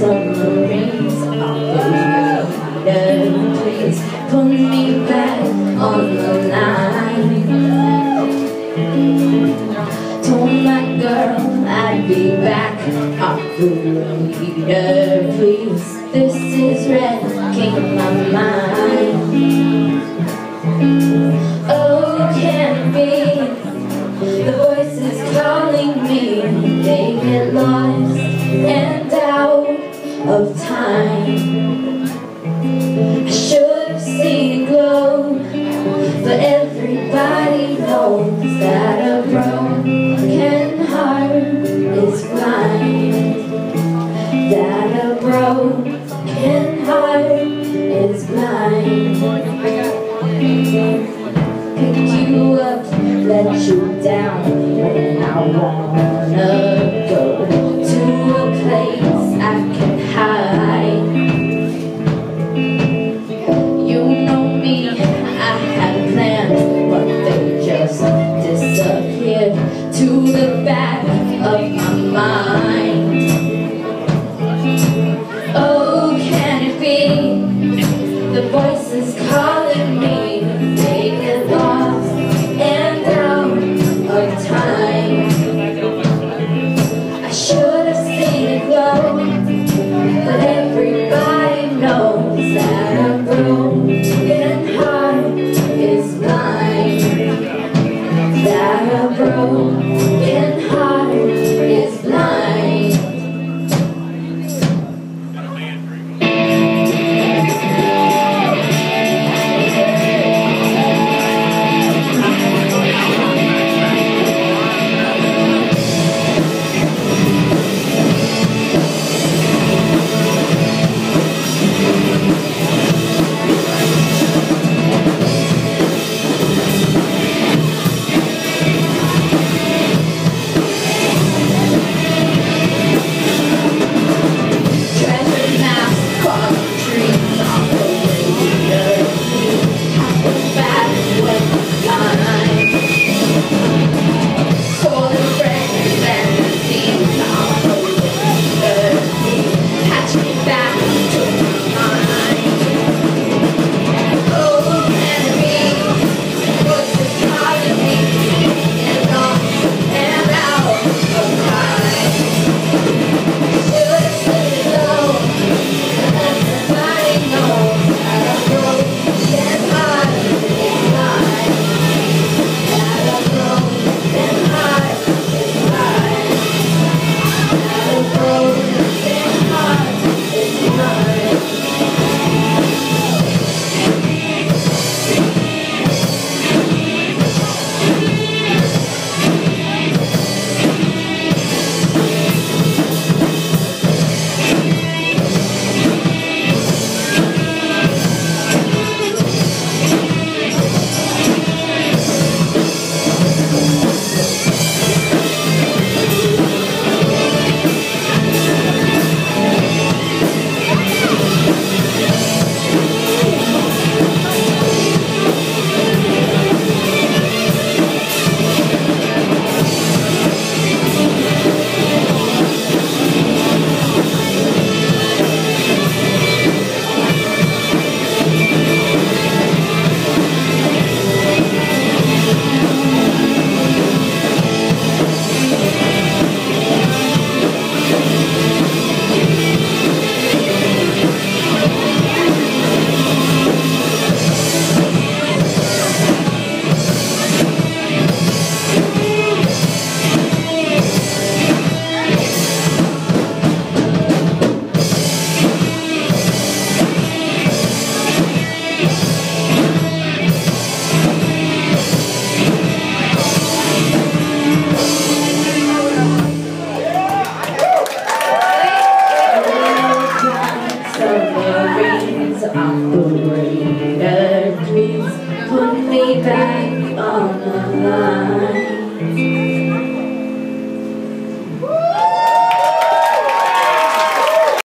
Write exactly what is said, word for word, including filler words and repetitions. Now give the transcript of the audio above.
submarines off Oviedo. Please put me back on the line. Told my girl I'd be back off Oviedo. Please, this is wrecking my mind. Oh, can it be? The voices calling me, they get lost and out of time. I should have seen it glow, but everybody knows that a broken heart is blind. That a broken heart is blind. Picked you up, let you down when I wanna go to a place I can hide. You know me, I had plans, but they just disappeared to the back of my mind. Oh, can it be? The voices calling me, they get lost and out of time. I should have seen it glow, but everybody knows that a broken heart is blind. That a broken heart is blind. Submarines off